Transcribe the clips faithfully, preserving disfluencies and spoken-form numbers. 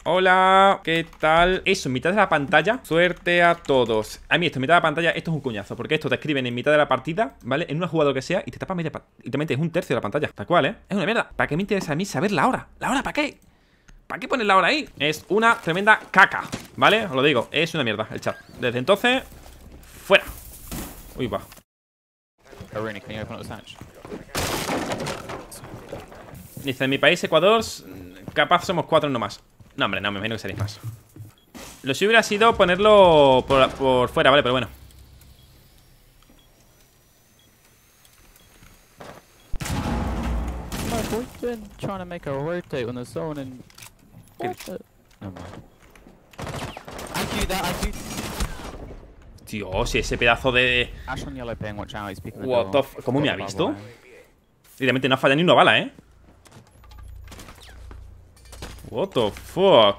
Hola, ¿qué tal? Eso, en mitad de la pantalla. Suerte a todos. A mí esto, en mitad de la pantalla, esto es un cuñazo. Porque esto te escriben en mitad de la partida, ¿vale? En una jugada o lo que sea, y te tapa media y te metes un tercio de la pantalla. Tal cual, ¿eh? Es una mierda. ¿Para qué me interesa a mí saber la hora? ¿La hora para qué? ¿Para qué poner la hora ahí? Es una tremenda caca, ¿vale? Os lo digo, es una mierda el chat. Desde entonces, fuera. Uy, va. Dice, en mi país, Ecuador, capaz somos cuatro nomás. No, hombre, no, me imagino que seréis más. Lo que hubiera sido ponerlo por, por fuera, ¿vale? Pero bueno. Tío, si ese pedazo de... What the f... ¿Cómo me ha visto? Literalmente no ha fallado ni una bala, ¿eh? What the fuck.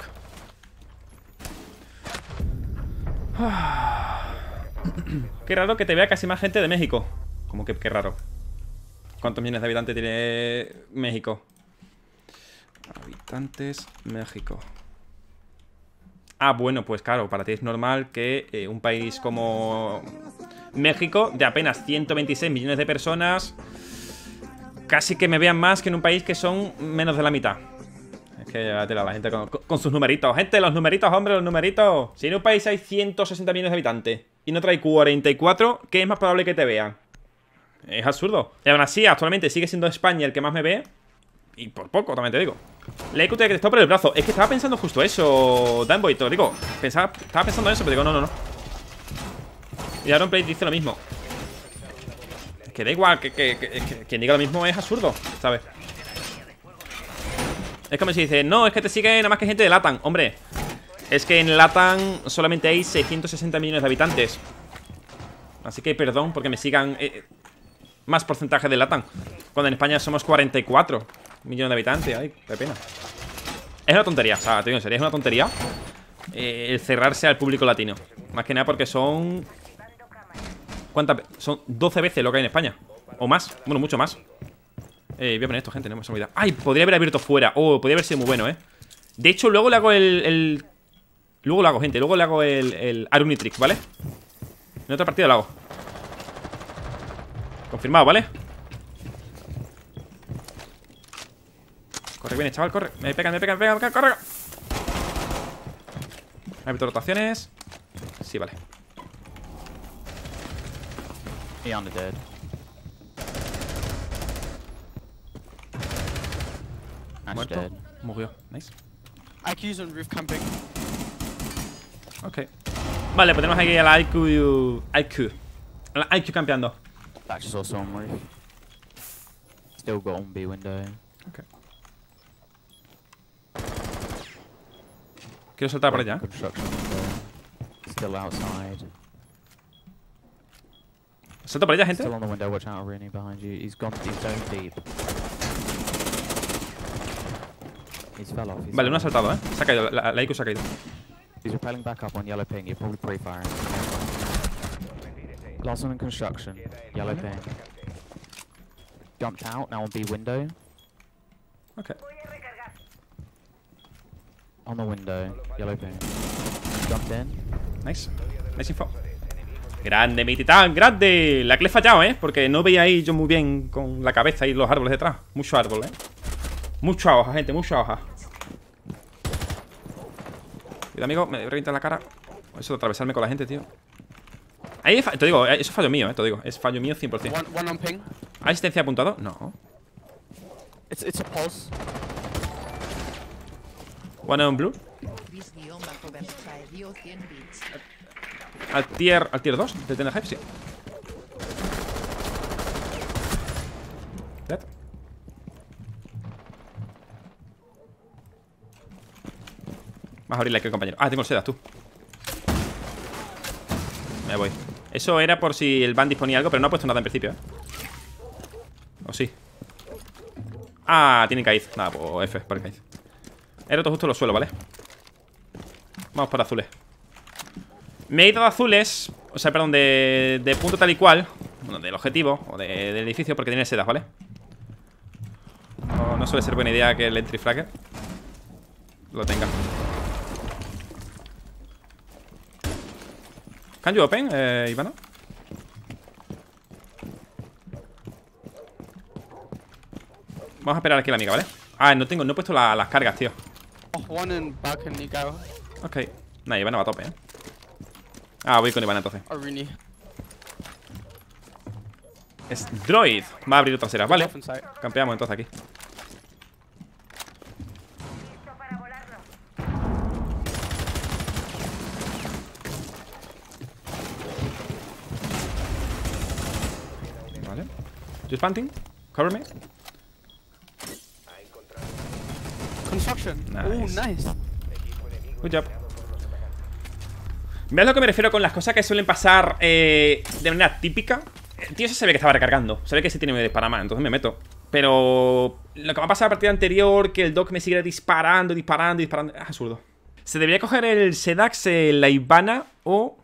Qué raro que te vea casi más gente de México. Como que qué raro. ¿Cuántos millones de habitantes tiene México? Habitantes México. Ah, bueno, pues claro, para ti es normal que eh, un país como México, de apenas ciento veintiséis millones de personas, casi que me vean más que en un país que son menos de la mitad. Es que ya tela la gente con, con sus numeritos. Gente, los numeritos, hombre, los numeritos. Si en un país hay ciento sesenta millones de habitantes y no trae cuarenta y cuatro, ¿qué es más probable que te vean? Es absurdo. Y aún así, actualmente sigue siendo España el que más me ve. Y por poco, también te digo. Le he que te está por el brazo. Es que estaba pensando justo eso, Danboy, te lo digo. Pensaba, estaba pensando eso, pero digo, no, no, no. Y Aaron Play dice lo mismo. Es que da igual, que, que, que, que quien diga lo mismo es absurdo, ¿sabes? Es como si dice, no, es que te sigue nada más que gente de LATAM. Hombre, es que en LATAM solamente hay seiscientos sesenta millones de habitantes. Así que perdón porque me sigan eh, más porcentaje de LATAM, cuando en España somos cuarenta y cuatro millones de habitantes. Ay, qué pena. Es una tontería, o sea, te digo en serio, es una tontería eh, el cerrarse al público latino. Más que nada porque son... ¿Cuántas? Son doce veces lo que hay en España. O más, bueno, mucho más. Eh, voy a poner esto, gente, no me se me olvida. Ay, podría haber abierto fuera. Oh, podría haber sido muy bueno, eh. De hecho, luego le hago el... el... Luego lo hago, gente, luego le hago el, el Arunitrix, ¿vale? En otra partida lo hago. Confirmado, ¿vale? Corre bien, chaval, corre. Me pegan, me pegan, me pegan, corre. ¿Hay abierto rotaciones? Sí, vale. Muerto. Murió. Nice. Ok. Vale, pues tenemos aquí a la I Q. I Q. A la I Q campeando. Still got on B window. Ok. Quiero saltar por allá. Still outside. ¿Salta por allá, gente? Still on the window, watch out, Rooney behind you. He's gone, he's going deep. He's fell off. He's Vale, uno ha saltado, eh. Se ha caído, la, la I Q se ha caído. He's repelling back up on yellow ping. You're probably pre-firing. Last one in construction. Yellow ping. Jumped out, now on B window. Ok. On the window, yellow ping. Jumped in. Nice. Nice info. Grande, mi titán, grande. La que le he fallado, eh. Porque no veía ahí yo muy bien con la cabeza y los árboles detrás. Mucho árbol, eh. Mucha hoja, gente, mucha hoja. Cuidado, amigo, me revienta la cara. Eso de atravesarme con la gente, tío. Ahí, te digo, eso es fallo mío, eh, te digo. Es fallo mío cien por cien. One, one on ping. ¿Hay asistencia apuntado? No. It's, it's a pulse. One on blue. Al tier, al tier dos de Tender Hive, sí. Dead. Vas a abrirle aquí, compañero. Ah, tengo sedas, tú. Me voy. Eso era por si el Bandit ponía algo, pero no ha puesto nada en principio, ¿eh? ¿O sí? Ah, tienen Kaiz. Nada, pues F para Kaiz. He roto justo los suelos, ¿vale? Vamos por azules. Me he ido de azules. O sea, perdón, de, de punto tal y cual. Bueno, del objetivo o de, del edificio, porque tiene sedas, ¿vale? No, no suele ser buena idea que el entry fragger lo tenga. Can you open, eh, Ivana? Vamos a esperar aquí a la amiga, ¿vale? Ah, no tengo, no he puesto la, las cargas, tío. Oh, one in balcony garage. Ok. Nah, Ivana va a tope, ¿eh? Ah, voy con Ivana entonces. Arini. Es Droid. Va a abrir trasera, vale. Off in sight. Campeamos entonces aquí. Vale. Just planting. Cover me. Construction. Oh, Nice. nice. Good job. ¿Ves a lo que me refiero con las cosas que suelen pasar eh, de manera típica? El tío se ve que estaba recargando. Se ve que se tiene que disparar más, entonces me meto. Pero lo que me ha pasado en la partida anterior, que el Doc me sigue disparando, disparando, disparando. Es absurdo. Se debería coger el Sedax, el, la Ivana o...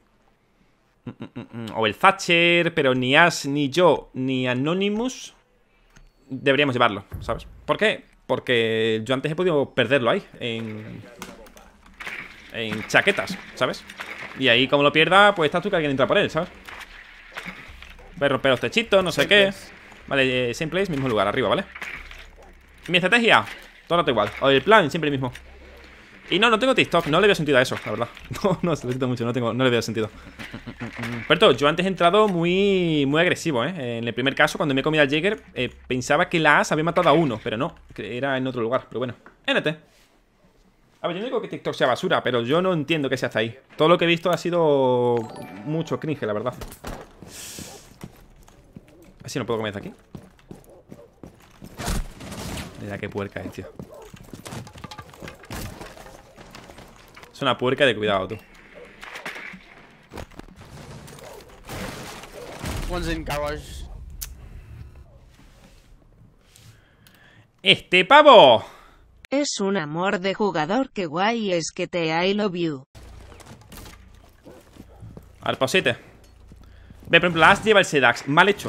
O el Thatcher, pero ni Ash, ni yo, ni Anonymous deberíamos llevarlo, ¿sabes? ¿Por qué? Porque yo antes he podido perderlo ahí, en... En chaquetas, ¿sabes? Y ahí como lo pierda, pues estás tú que alguien entra por él, ¿sabes? Voy a romper los techitos, no sé qué. Vale, eh, same place, mismo lugar, arriba, ¿vale? Mi estrategia, todo el rato igual. O el plan, siempre el mismo. Y no, no tengo TikTok, no le veo sentido a eso, la verdad. No, no, se lo siento mucho, no, tengo, no le veo sentido. Pero yo antes he entrado muy muy agresivo, ¿eh? En el primer caso, cuando me he comido al Jäger, eh, pensaba que la As había matado a uno, pero no, que era en otro lugar, pero bueno. N T. A ver, yo no digo que TikTok sea basura, pero yo no entiendo que sea hasta ahí. Todo lo que he visto ha sido mucho cringe, la verdad. Así no puedo comer desde aquí. Mira qué puerca es, tío. Es una puerca de cuidado, tú. One's in garage. ¡Este pavo! Es un amor de jugador, que guay es que te I love you. Al posite. Ve, por ejemplo, la As lleva el Sedax. Mal hecho.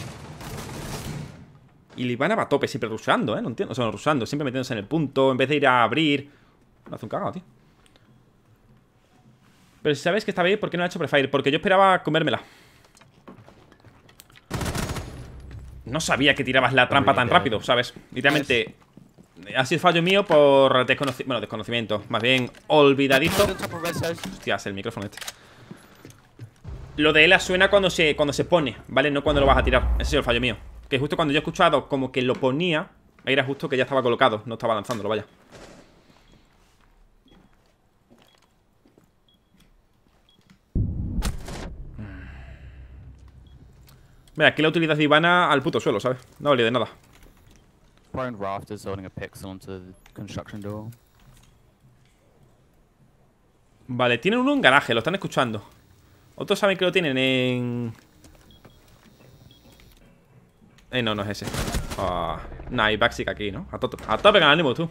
Y Ivana va a tope, siempre rusando, ¿eh? No entiendo. O sea, no rusando, siempre metiéndose en el punto. En vez de ir a abrir. No hace un cagado, tío. Pero si sabes que está bien, ¿por qué no ha hecho prefire? Porque yo esperaba comérmela. No sabía que tirabas la trampa tan rápido, ¿sabes? Literalmente ha sido fallo mío por desconocimiento. Bueno, desconocimiento. Más bien olvidadito. Hostias, el micrófono este. Lo de Ela suena cuando se, cuando se pone, ¿vale? No cuando lo vas a tirar. Ese ha sido el fallo mío. Que justo cuando yo he escuchado como que lo ponía, ahí era justo que ya estaba colocado. No estaba lanzándolo, vaya. Mira, aquí la utilidad de Ivana al puto suelo, ¿sabes? No valía de nada. Prone rafters holding a pixel onto the construction door. Vale, tienen uno en garaje, lo están escuchando. Otros saben que lo tienen en... Eh, no, no es ese. Ah, nah, hay Baxic aquí, ¿no? A tope, a tope con el ánimo, tú.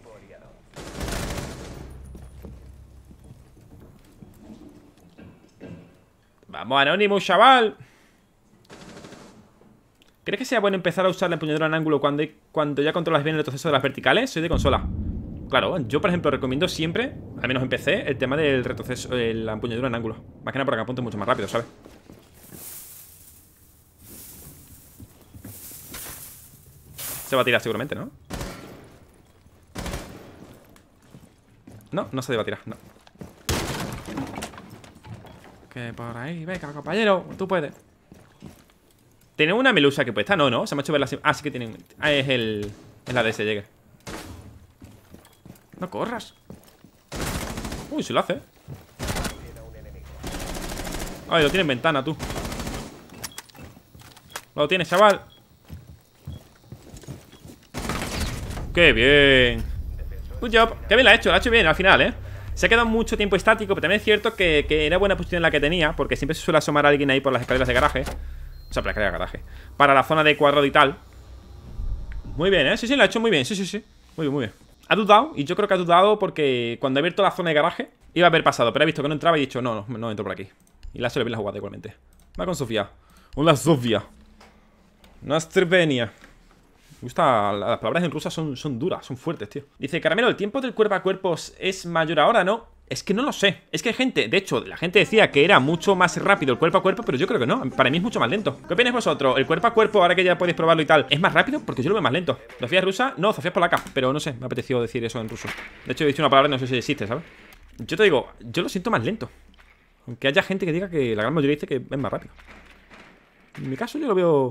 Vamos, Anonymous, chaval. ¿Crees que sea bueno empezar a usar la empuñadura en ángulo cuando, hay, cuando ya controlas bien el retroceso de las verticales? Soy de consola. Claro, yo por ejemplo recomiendo siempre, al menos en P C, el tema del retroceso, eh, la empuñadura en ángulo. Más que nada porque apunte mucho más rápido, ¿sabes? Se va a tirar seguramente, ¿no? No, no se debe tirar, no. Que por ahí, venga, compañero, tú puedes. Tiene una melusa que puesta, no, no, se me ha hecho ver la... Ah, sí que tienen... Ah, es el... Es la de ese Jäger. No corras. Uy, se lo hace. Ay, lo tiene en ventana, tú. Lo tienes, chaval. ¡Qué bien! Good job. Qué bien la ha hecho, la ha hecho bien al final, ¿eh? Se ha quedado mucho tiempo estático, pero también es cierto que, que era buena posición la que tenía, porque siempre se suele asomar a alguien ahí por las escaleras de garaje. O sea, por la escalera de garaje. Para la zona de cuadrado y tal. Muy bien, ¿eh? Sí, sí, lo ha hecho muy bien, sí, sí, sí. Muy bien, muy bien. Ha dudado, y yo creo que ha dudado porque cuando he abierto la zona de garaje iba a haber pasado, pero he visto que no entraba y he dicho, no, no, no entro por aquí. Y la se le ve la jugada igualmente. Va con Sofía. Hola, Sofía. Nastrvenia. Me gusta, las palabras en rusa son, son duras, son fuertes, tío. Dice, Caramelo, ¿el tiempo del cuerpo a cuerpo es mayor ahora, no? Es que no lo sé. Es que hay gente, de hecho, la gente decía que era mucho más rápido el cuerpo a cuerpo, pero yo creo que no. Para mí es mucho más lento. ¿Qué opináis vosotros? ¿El cuerpo a cuerpo, ahora que ya podéis probarlo y tal, es más rápido? Porque yo lo veo más lento. ¿Sofía es rusa? No, Sofía es polaca. Pero no sé, me ha apetecido decir eso en ruso. De hecho, he dicho una palabra y no sé si existe, ¿sabes? Yo te digo, yo lo siento más lento. Aunque haya gente que diga que la gran mayoría dice que es más rápido. En mi caso yo lo veo...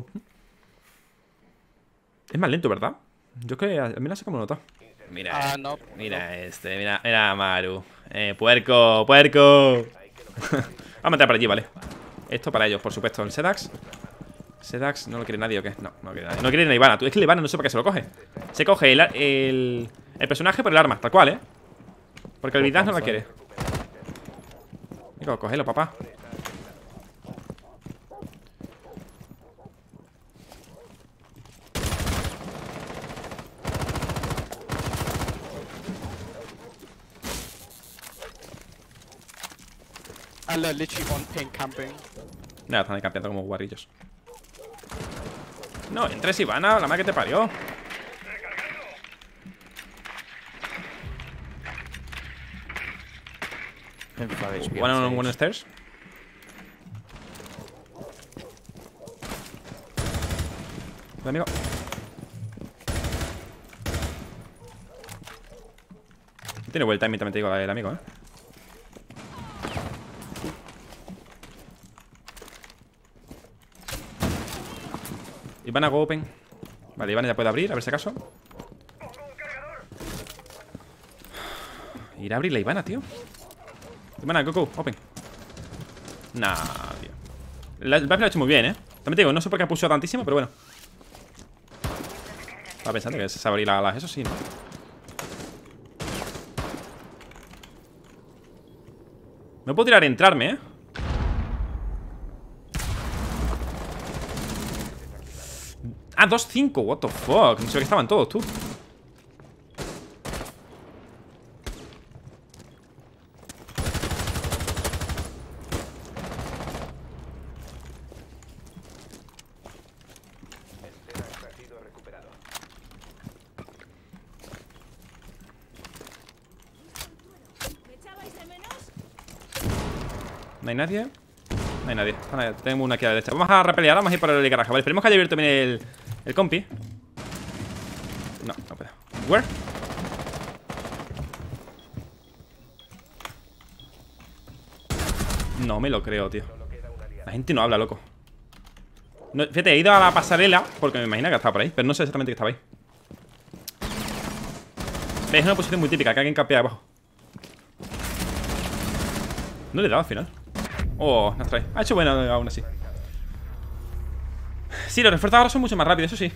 Es más lento, ¿verdad? Yo creo que al menos sé cómo lo noto. Mira, Ah, eh, no, mira este, mira, mira Maru. Eh, puerco, puerco. Vamos a meter por allí, vale. Esto para ellos, por supuesto. El Sedax. Sedax, ¿no lo quiere nadie o qué? No, no lo quiere nadie. No quiere ni Ivana. Es que el Ivana no sé por qué se lo coge. Se coge el, el, el personaje por el arma, tal cual, ¿eh? Porque el Vidas no la quiere. Digo, cógelo, papá. And they're literally on pink camping. Nada, están ahí campeando como guarrillos. No, entres Ivana, la madre que te parió. One on one stairs. Hola, amigo. Tiene vuelta en mí, también te digo, el amigo, eh. Ivana, go open. Vale, Ivana ya puede abrir, a ver si acaso. Ir a abrir la Ivana, tío. Ivana, go, go, open. Nah, tío. La, el Vibe lo ha hecho muy bien, eh. También te digo, no sé por qué ha puesto tantísimo, pero bueno. Estaba pensando que se sabe abrir las, eso sí, ¿no? No puedo tirar a entrarme, eh. Ah, dos cinco, what the fuck. No sé que estaban todos, tú. ¿No hay nadie? No hay nadie. Vale, tenemos una aquí a la derecha. Vamos a repelear, vamos a ir por el garaje. Vale, esperemos que haya abierto bien el, el compi. No, no puedo. ¿Where? No me lo creo, tío. La gente no habla, loco. No, fíjate, he ido a la pasarela porque me imagino que estaba por ahí, pero no sé exactamente que estaba ahí. Es una posición muy típica, que alguien capea abajo. No le he dado al final. Oh, nos trae. Ha hecho bueno aún así. Sí, los refuerzos ahora son mucho más rápidos, eso sí.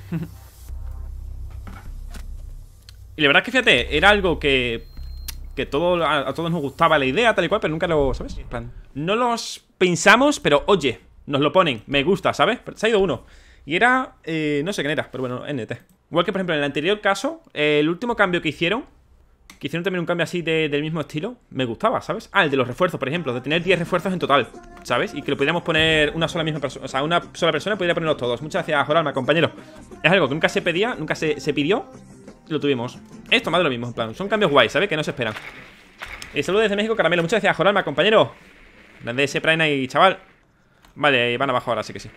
Y la verdad es que fíjate, era algo que Que todo, a, a todos nos gustaba la idea, tal y cual, pero nunca lo, ¿sabes? En plan, no los pensamos, pero oye, nos lo ponen, me gusta, ¿sabes? Se ha ido uno. Y era, eh, no sé quién era, pero bueno, N T. Igual que por ejemplo en el anterior caso, eh, el último cambio que hicieron, que hicieron también un cambio así de, del mismo estilo, me gustaba, ¿sabes? Ah, el de los refuerzos, por ejemplo, de tener diez refuerzos en total, ¿sabes? Y que lo pudiéramos poner una sola misma persona, o sea, una sola persona pudiera ponerlos todos. Muchas gracias, Joralma, compañero. Es algo que nunca se pedía, nunca se, se pidió, y lo tuvimos. Esto más de lo mismo, en plan, son cambios guays, ¿sabes? Que no se esperan. Y saludos desde México, Caramelo. Muchas gracias, Joralma, compañero. Desde ese Prime ahí, chaval. Vale, van abajo ahora, sí que sí.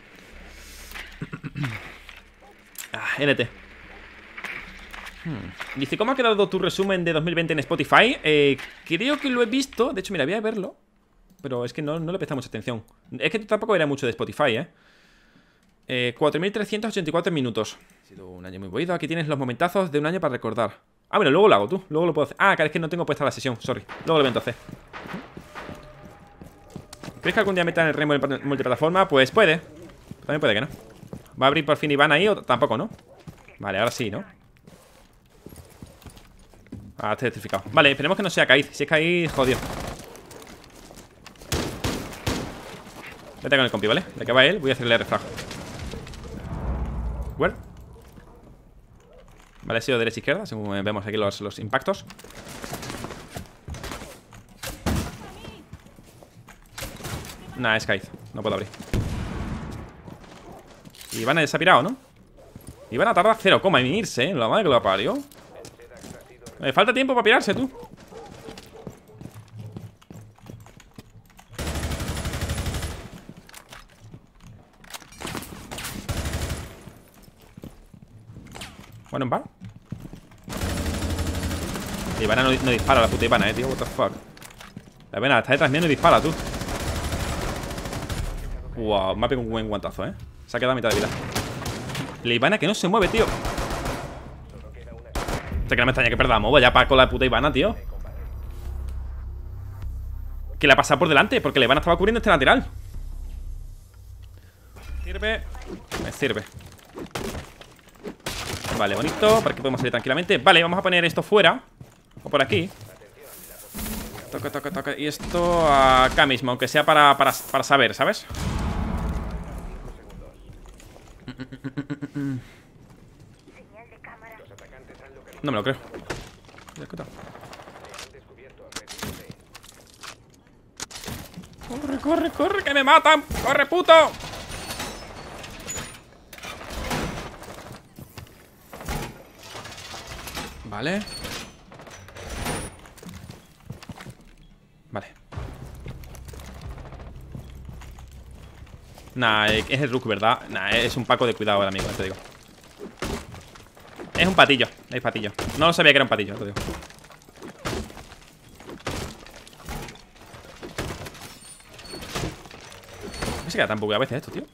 Ah, N T. Hmm. Dice, ¿cómo ha quedado tu resumen de dos mil veinte en Spotify? Eh, creo que lo he visto. De hecho, mira, voy a verlo. Pero es que no, no le presta mucha atención. Es que tampoco era mucho de Spotify, ¿eh? eh cuatro mil trescientos ochenta y cuatro minutos. Ha sido un año muy movido. Aquí tienes los momentazos de un año para recordar. Ah, bueno, luego lo hago tú. Luego lo puedo hacer. Ah, claro, es que no tengo puesta la sesión. Sorry. Luego lo voy a hacer. ¿Crees que algún día metan el Rainbow en multiplataforma? Pues puede. También puede que no. ¿Va a abrir por fin Iván ahí o tampoco, no? Vale, ahora sí, ¿no? Ah, está electrificado. Vale, esperemos que no sea Kaiz. Si es Kaiz, jodido. Vete con el compi, ¿vale? De que va él, voy a hacerle refrajo. Where? Vale, ha sido derecha-izquierda, según vemos aquí los, los impactos. Nah, es Kaiz, no puedo abrir. Y van a se ha pirado, ¿no? Y van a tardar cero coma en irse, ¿eh? La madre que lo parió. Me falta tiempo para pirarse, tú. Bueno, en bar. Ivana no, no dispara, la puta Ivana, eh, tío. What the fuck. La Ivana está detrás mío y no dispara, tú. Wow, me ha pegado un buen guantazo, eh. Se ha quedado a mitad de vida. La Ivana que no se mueve, tío. Este que no me extraña que perdamos. Vaya pa' con la puta Ivana, tío. Que la ha pasado por delante, porque la Ivana estaba cubriendo este lateral. Sirve. Me sirve. Vale, bonito. Para que podemos salir tranquilamente. Vale, vamos a poner esto fuera. O por aquí. Toca, toca, toca. Y esto acá mismo, aunque sea para, para, para saber, ¿sabes? No me lo creo. Corre, corre, corre, que me matan. Corre, puto. Vale. Vale. Nah, es el Rook, ¿verdad? Nah, es un Paco de cuidado el amigo, te digo. Es un patillo, es patillo. No lo sabía que era un patillo, te digo. ¿Por qué se queda tan bugueado a veces esto, tío?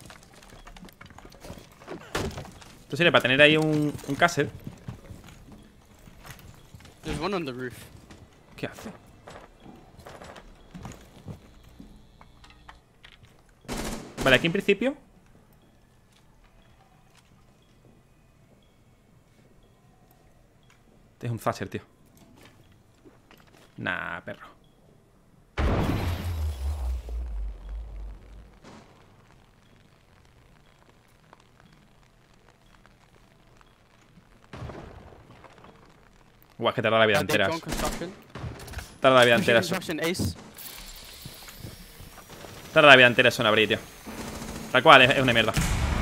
Esto sería para tener ahí un, un caster. There's one on the roof. ¿Qué hace? Vale, aquí en principio este es un Thatcher, tío. Nah, perro. Guau, es que tarda la vida Uh, they've entera. gone construction. Tarda la vida Pushing entera eso. construction, Ace. Tarda la vida entera eso en abrir, tío. Tal cual, es, es una mierda.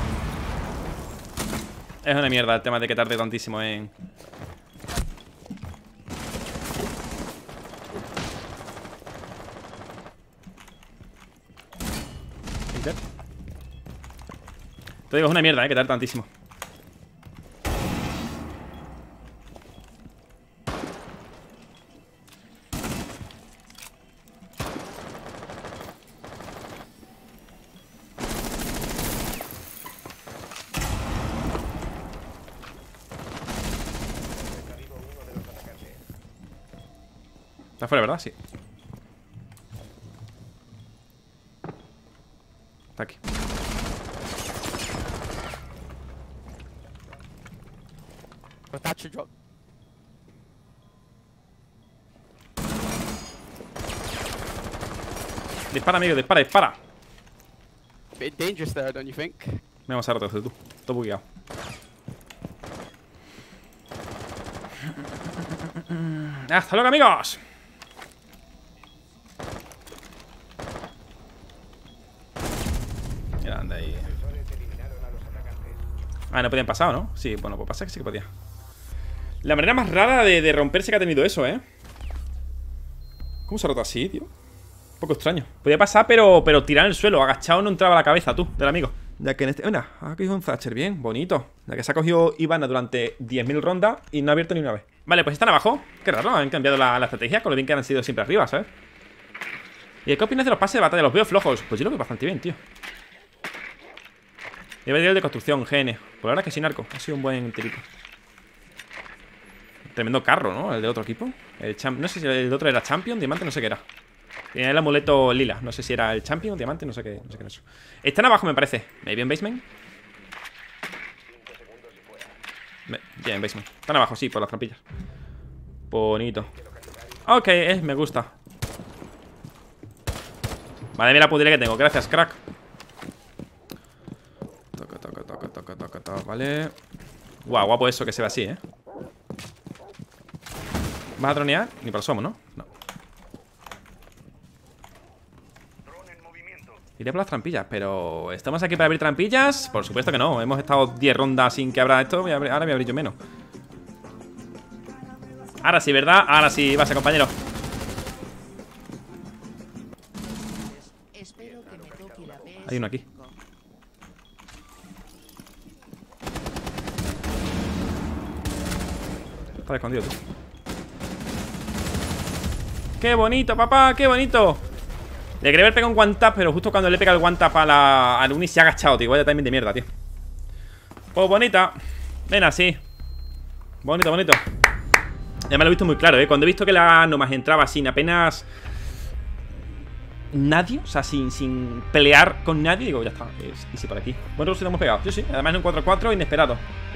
Es una mierda el tema de que tarde tantísimo en... Te digo, es una mierda, eh, que tarde tantísimo. Está fuera, ¿verdad? Sí. Está aquí. The Thatcher drop. Dispara, amigo, dispara, dispara. Bit dangerous there, don't you think? Me vamos a retroceder tú. Todo bugueado. Hasta luego, amigos. Grande ahí. Ah, no podían pasar, ¿no? Sí, bueno, pues pasa que sí que podía. La manera más rara de, de romperse que ha tenido eso, ¿eh? ¿Cómo se ha roto así, tío? Un poco extraño. Podía pasar, pero, pero tirar en el suelo. Agachado no entraba la cabeza, tú, del amigo. Ya que en este... Mira, ha cogido un Thatcher, bien, bonito. Ya que se ha cogido Ivana durante diez mil rondas y no ha abierto ni una vez. Vale, pues están abajo. Qué raro, han cambiado la, la estrategia. Con lo bien que han sido siempre arriba, ¿sabes? ¿Y qué opinas de los pases de batalla? Los veo flojos. Pues yo lo veo bastante bien, tío. Lleva el de construcción, G N. Por ahora que sin arco. Ha sido un buen tirito. Tremendo carro, ¿no? El de otro equipo. El champ... No sé si el de otro era Champion, Diamante, no sé qué era. Tenía el amuleto lila. No sé si era el Champion, Diamante, no sé qué, no sé qué era eso. Están abajo, me parece. Maybe en basement. Ya, en basement. Están abajo, sí, por las trampillas. Bonito. Ok, eh, me gusta. Madre mía la putería que tengo. Gracias, crack. Toca, toca, toca, toca, toca, toca. Vale. Guau, guapo eso que se ve así, eh. ¿Vas a dronear? Ni por asomo, ¿no? No. Iré por las trampillas, pero... ¿estamos aquí para abrir trampillas? Por supuesto que no. Hemos estado diez rondas sin que abra esto. Voy a abrir... Ahora voy a abrir yo menos. Ahora sí, ¿verdad? Ahora sí, vas, compañero. Hay uno aquí. Está escondido, tío. ¡Qué bonito, papá! ¡Qué bonito! Le quería haber pegado un one tap, pero justo cuando le pega el one tap a la, al Uni se ha agachado, tío. Vaya timing de mierda, tío. Pues bonita. Ven así. Bonito, bonito. Ya me lo he visto muy claro, ¿eh? Cuando he visto que la Nomad entraba sin apenas nadie, o sea, sin, sin pelear con nadie, digo, ya está, es easy por aquí. Bueno, sí lo hemos pegado, sí, sí, además en un cuatro cuatro inesperado.